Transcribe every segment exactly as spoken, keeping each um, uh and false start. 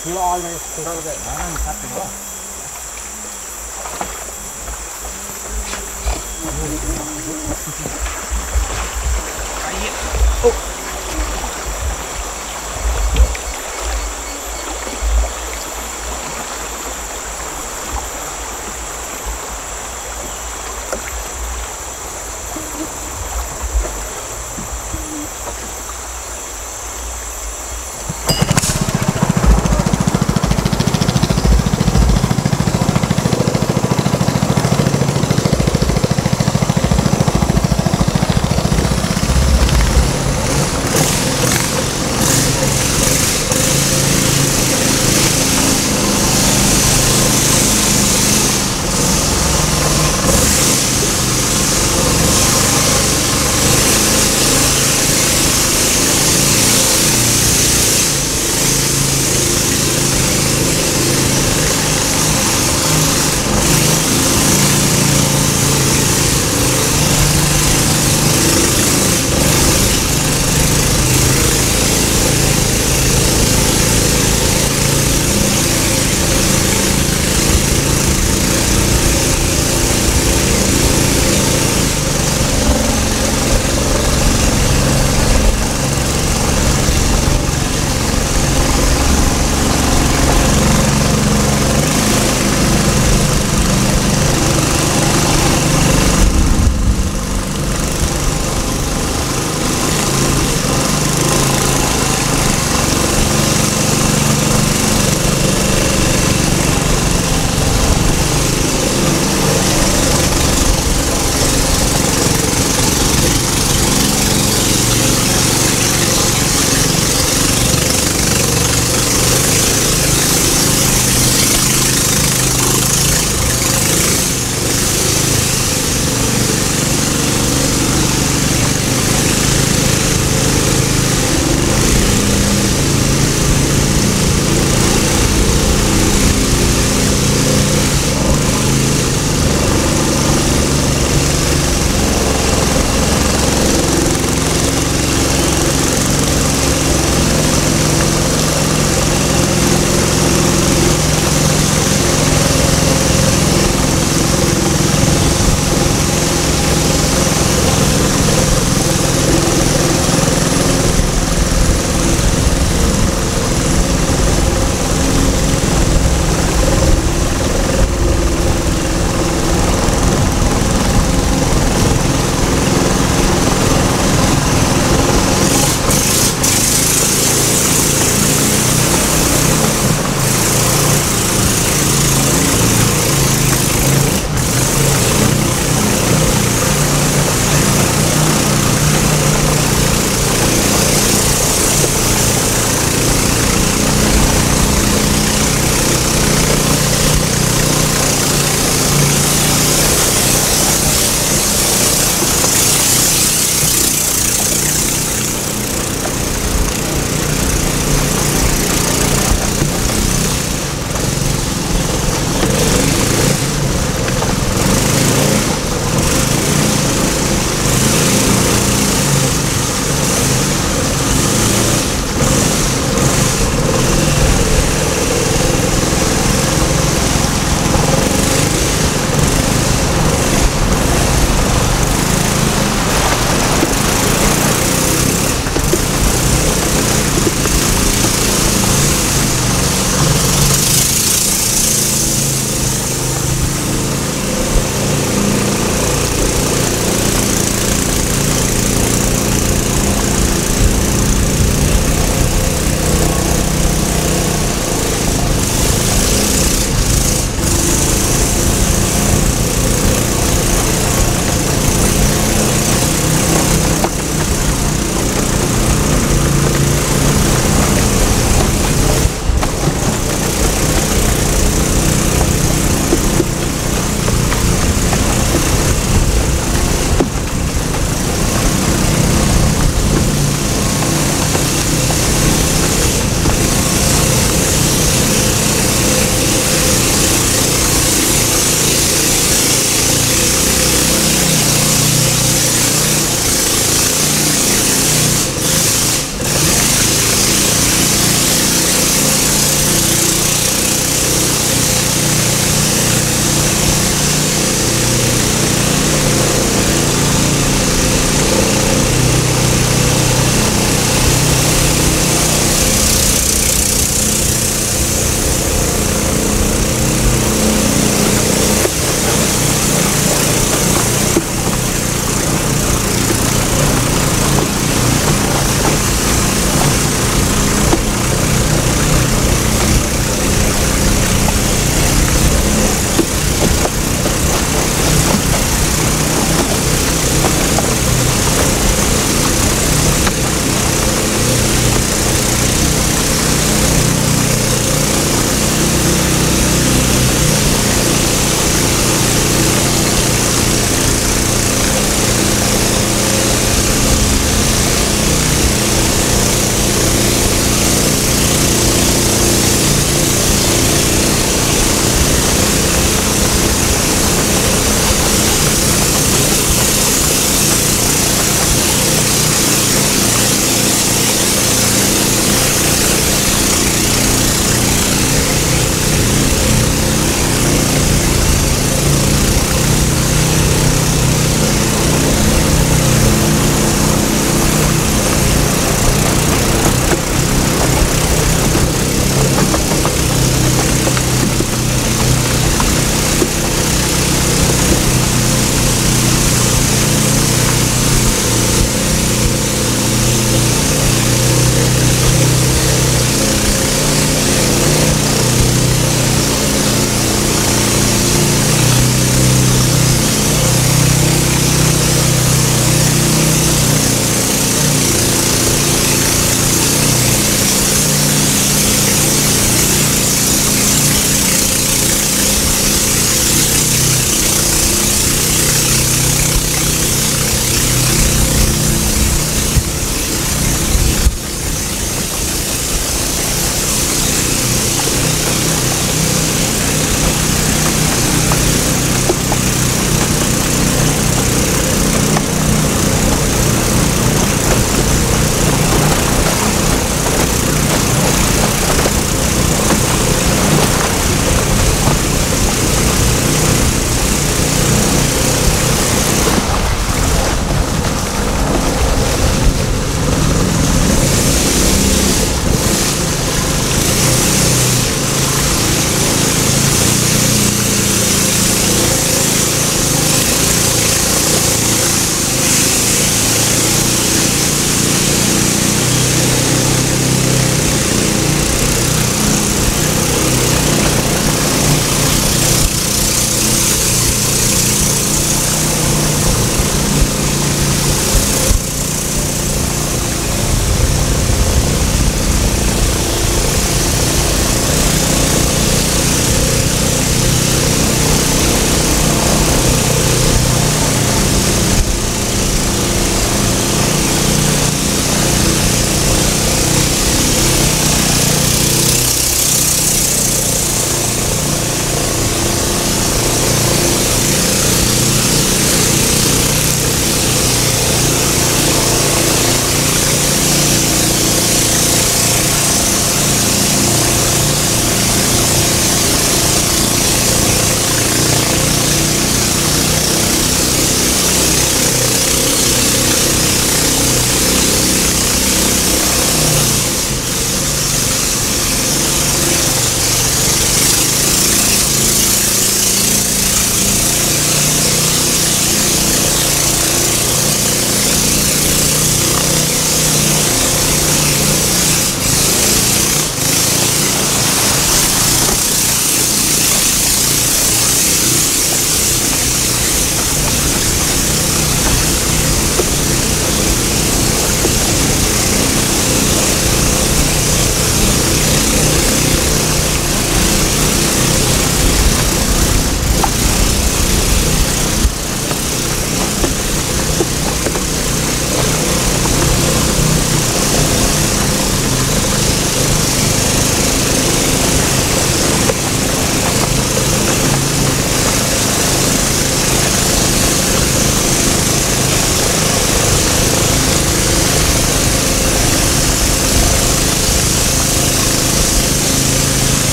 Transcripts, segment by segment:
lo này không sao vậy nó cắt nữa oh.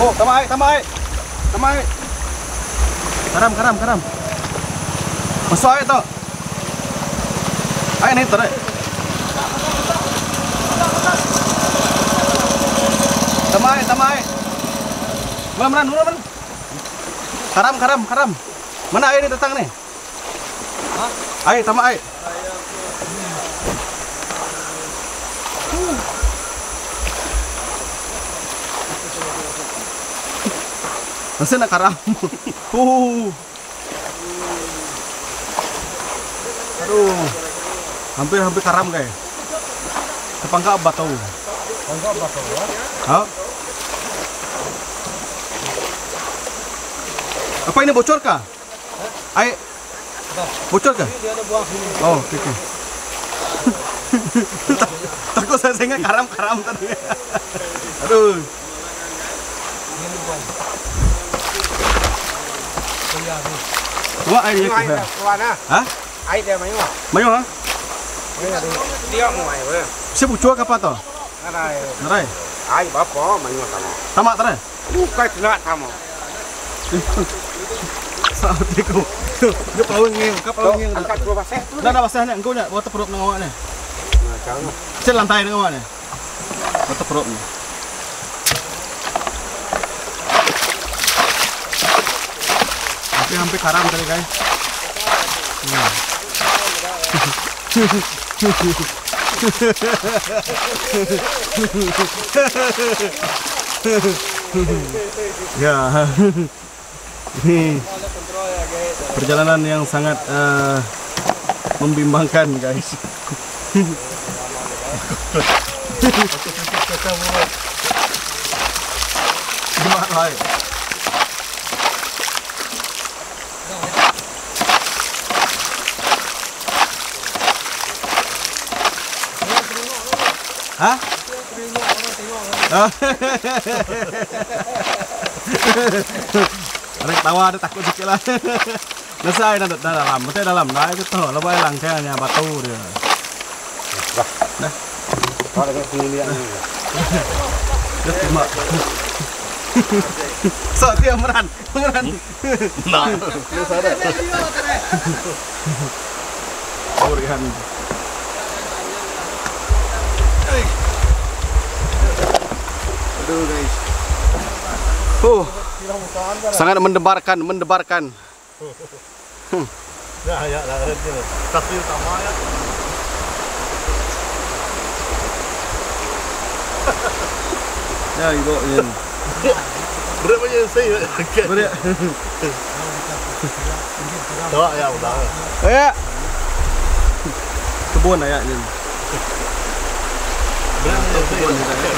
Oh, tama ay, tama ay. Tama ay. Karam, karam, karam. Masuk ay to. Ay, ini tara. Tama ay, tama ay. Mana, mana, mana, mana. Karam, karam, karam. Mana ay ini datang nih? Hah? Ay, tama ay. Masih nak karam. Uh. Aduh. Hampir-hampir karam guys. Tepangka batu. Tangkap batu ya. Ha? Apa ini bocor kah? Air bocor kah? Dia ada buang sini. Oh, oke okay, oke. Okay. Takut saya sehingga karam-karam tadi. Aduh. Wah, air dia. Keluar nah. Hah? Air dia mayu. Mayu ha? Dia mau air we. Siapa bocor apa to? Narai. Narai. Air bapa mayu tama. Tamak tara. Bukan tidak tama. Saatnya kau. Dia pawang ngeng, kau pawang ngeng. Angkat dua basah tu. Dah dah basahnya, engkau nak water perut nang awak ni. Macam mana? Cek lantai nang awak ni. Water perut ni. Hampir-hampir karam tadi guys. Hmm. Ya. Ini perjalanan yang sangat uh, membimbangkan guys. Gimana? Hah? Ada tawa, ada takut sikit lah. Selesai dah dalam, mesti dalam. Dah itu tu, lepas langkahnya batu dia. Dah. Dah. Kau ada sini lihat ni. Dah terima. So dia meran, meran. Nah. Selesai dah. Berikan. Aduh guys. Oh. Sangat mendebarkan, mendebarkan. Hmm. Ya, ya, dah ada ni. Tasbih sama ya. Ya, ibu ini. Berat macam saya. Berat. Tak ya, udah. Ya. Kebun ayat ni. Berat macam saya.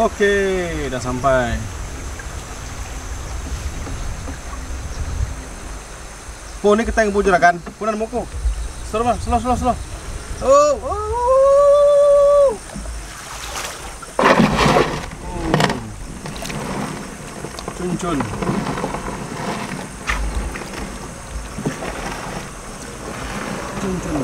Oke, udah sampai. Po ni kita yang bujur kan? Punan muku. Slow man, slow slow slow. Oh, oh. Cun cun. Cun cun.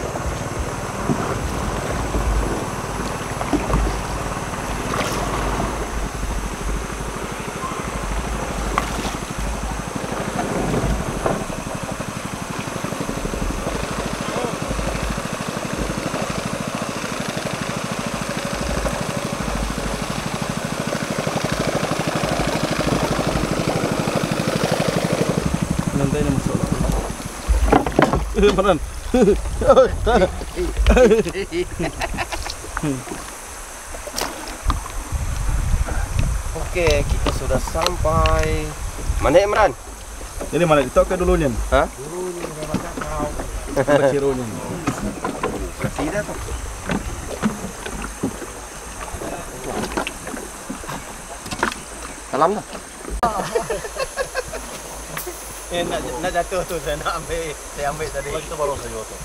Nanti ini masuk. Beneran. Oke, kita sudah sampai. Mana Imran? Jadi mana ditok ke dulunya? Hah? Kecirunya. Tidak tuh. Salam dah. Eh, nak, nak jatuh tu saya nak ambil. Saya ambil tadi. Kita baru saja jatuh.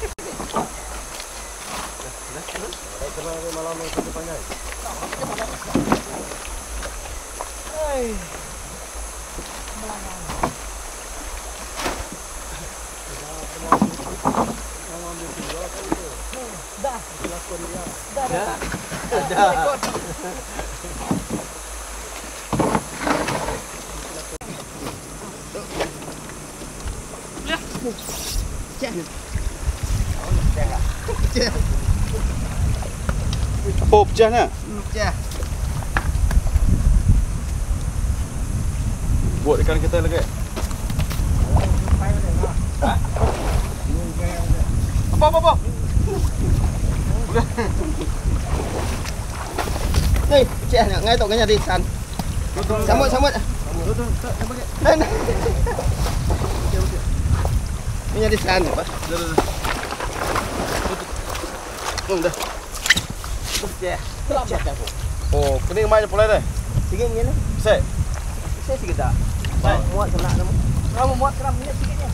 Kenapa malam ni kita panjang? Hai. Dah. Dah. Dah. Dah. Apa pecahnya? Pecah. Buat ikan kita lagi. Apa apa apa? Hei, pecah nak ngay tu kanya di san. Sambut sambut. Kanya di san apa? Oh, dah. Pecah. Oh, kening mai pulai dah. Sikit ni ni. Set. Saya sikit tak. Saya muat kena kamu. Kamu muat kena minyak sikitnya.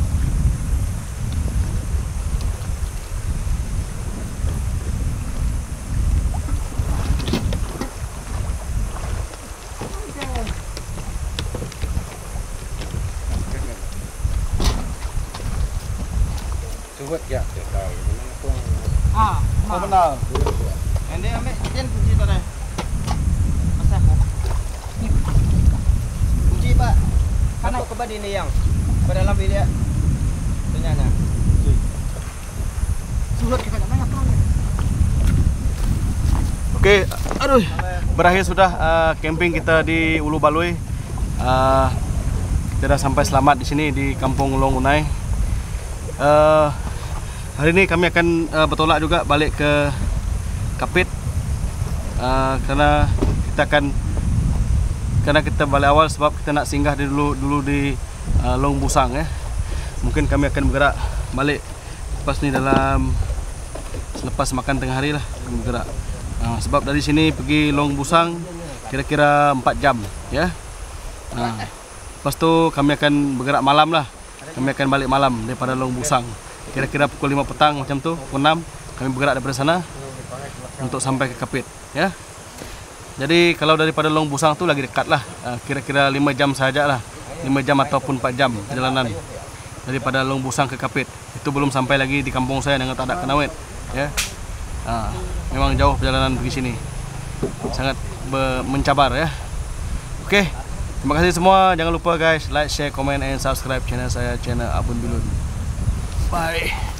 Cuba ya. Ah, Oh, benar. Ande ambil jen kunci tu dah. Pasal aku. Kunci pak. Kan ke badi ni yang pada dalam bilik. Ternyata. Surat kita nak mana pulang. Oke, aduh. Berakhir sudah uh, camping kita di Ulu Baloi. Uh, kita dah sampai selamat di sini di Kampung Long Unai. Uh, hari ini kami akan uh, bertolak juga balik ke Kapit uh, karena kita akan karena kita balik awal sebab kita nak singgah di dulu dulu di uh, Long Busang ya. Mungkin kami akan bergerak balik lepas ni dalam selepas makan tengah hari lah kami bergerak. Uh, sebab dari sini pergi Long Busang kira-kira empat jam ya. Uh, lepas tu kami akan bergerak malam lah. Kami akan balik malam daripada Long Busang. Kira-kira pukul lima petang macam tu, pukul enam kami bergerak daripada sana untuk sampai ke Kapit ya. Jadi kalau daripada Long Busang tu lagi dekat lah, kira-kira lima jam saja lah, lima jam ataupun empat jam perjalanan daripada Long Busang ke Kapit. Itu belum sampai lagi di kampung saya dengan Tadak Kenawit ya. Ha, memang jauh perjalanan pergi sini, sangat mencabar ya. Oke, terima kasih semua. Jangan lupa guys, like, share, comment and subscribe channel saya, channel Abun Bilun. Bye.